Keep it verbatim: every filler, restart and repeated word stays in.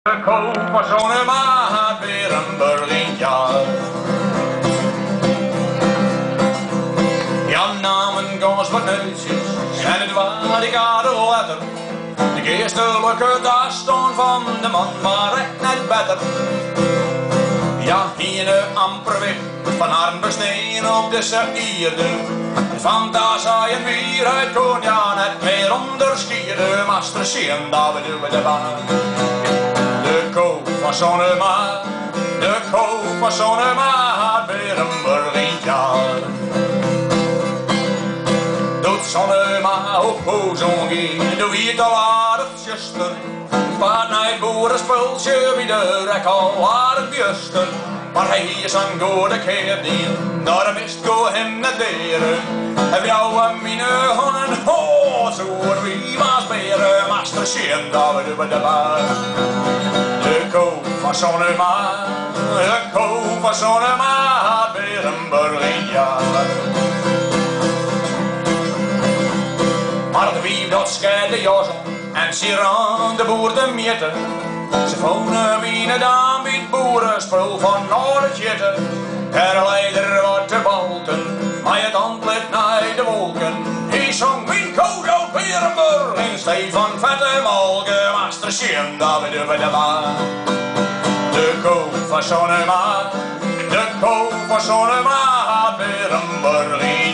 De koop van zo'n maat weer een Berlientje. Ja, namen gans wat neusjes en het waar ik aan de letter. De geestelijke toestand van de man maar echt net beter. Ja, hier de amper weg van haar besneden op de seïerde. Van daar zou je weer uit kon, ja, net meer onderschieden. Master zien, daar we doen we de bannen. De koop van zo'n maat, de koop van zo'n maat, weer een Berlientje. Doet zo'n maat op hoezon gaan, doe je het al aardig, zuster. Vaart naar het boerenspultje, wie de rek al aardig bjuster. Maar hij is een goede keerdien, daarom is het go hem net deren. Heb jou en mine honden, ho, zo wie was beren. Master zien, daar we doen de baan. De koop van zo'n maat, de koop van zo'n maat, weer een Berlientje. Maar de wief dat scheide jassen en sieren de boer de mieten. Ze vonden mine daan bij het boerenspul van Noordjetten. Er leider wat te balken, maar het antlet naar de wolken. Hij zong mijn koos op Berenburg in Stefan vette molken. Master zien, daar we de baan. De koop van zo'n maat, de koop van zo'n maat, weer een Berlientje.